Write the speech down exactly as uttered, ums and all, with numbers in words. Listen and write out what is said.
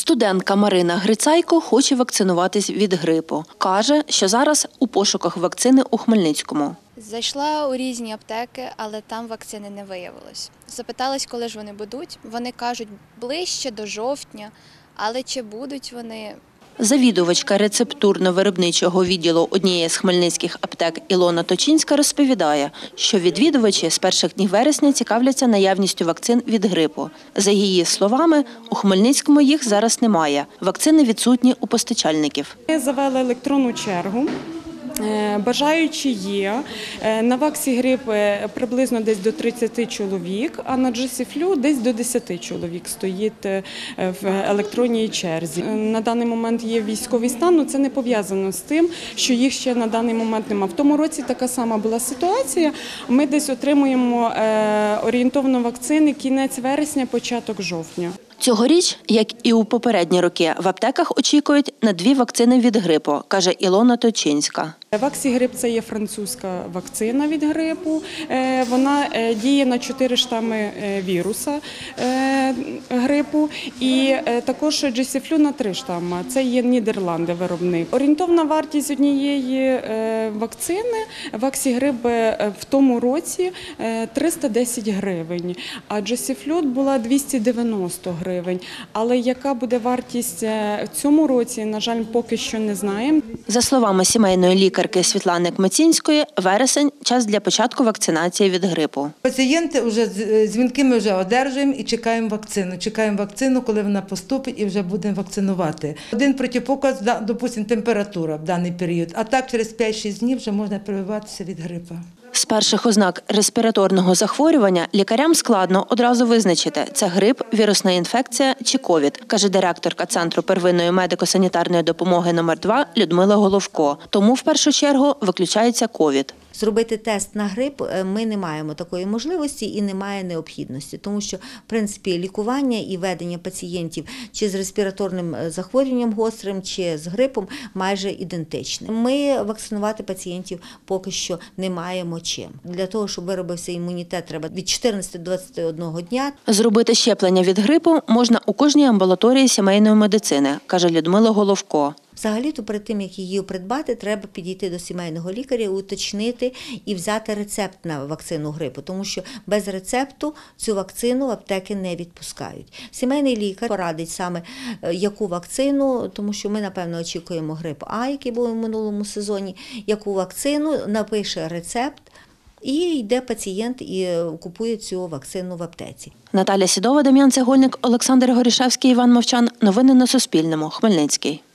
Студентка Марина Грицайко хоче вакцинуватись від грипу. Каже, що зараз у пошуках вакцини у Хмельницькому. Зайшла у різні аптеки, але там вакцини не виявилось. Запиталась, коли ж вони будуть. Вони кажуть, ближче до жовтня, але чи будуть вони... Завідувачка рецептурно-виробничого відділу однієї з хмельницьких аптек Ілона Точинська розповідає, що відвідувачі з перших днів вересня цікавляться наявністю вакцин від грипу. За її словами, у Хмельницькому їх зараз немає. Вакцини відсутні у постачальників. Ми завели електронну чергу. Бажаючі є. На ваксігрип приблизно десь до тридцяти чоловік, а на Джесіфлю десь до десяти чоловік стоїть в електронній черзі. На даний момент є військовий стан, але це не пов'язано з тим, що їх ще на даний момент немає. В тому році така сама була ситуація. Ми десь отримуємо орієнтовно вакцини кінець вересня, початок жовтня. Цьогоріч, як і у попередні роки, в аптеках очікують на дві вакцини від грипу, каже Ілона Точинська. Ваксігрип – це є французька вакцина від грипу. Вона діє на чотири штами віруса грипу і також Джесіфлю на три штами. Це є Нідерланди виробник. Орієнтовна вартість однієї вакцини ваксігрип в тому році триста десять гривень, а Джесіфлю була двісті дев'яносто гривень. Але яка буде вартість в цьому році, на жаль, поки що не знаємо. За словами сімейної лікарки Світлани Кмацінської, вересень – час для початку вакцинації від грипу. Пацієнти вже дзвінки ми вже одержуємо і чекаємо вакцину. Чекаємо вакцину, коли вона поступить і вже будемо вакцинувати. Один протипоказ, допустимо, температура в даний період, а так через п'ять-шість днів вже можна прививатися від грипу. З перших ознак респіраторного захворювання лікарям складно одразу визначити – це грип, вірусна інфекція чи ковід, каже директорка Центру первинної медико-санітарної допомоги номер два Людмила Головко. Тому в першу чергу виключається ковід. Зробити тест на грип ми не маємо такої можливості і немає необхідності, тому що, в принципі, лікування і ведення пацієнтів чи з респіраторним захворюванням гострим, чи з грипом майже ідентичне. Ми вакцинувати пацієнтів поки що не маємо чим. Для того, щоб виробився імунітет, треба від чотирнадцяти до двадцяти одного дня. Зробити щеплення від грипу можна у кожній амбулаторії сімейної медицини, каже Людмила Головко. Взагалі-то перед тим, як її придбати, треба підійти до сімейного лікаря, уточнити і взяти рецепт на вакцину грипу, тому що без рецепту цю вакцину в аптеки не відпускають. Сімейний лікар порадить саме, яку вакцину, тому що ми, напевно, очікуємо грип А, який був у минулому сезоні, яку вакцину, напише рецепт, і йде пацієнт і купує цю вакцину в аптеці. Наталя Сідова, Дем'ян Цегольник, Олександр Горішевський, Іван Мовчан. Новини на Суспільному. Хмельницький.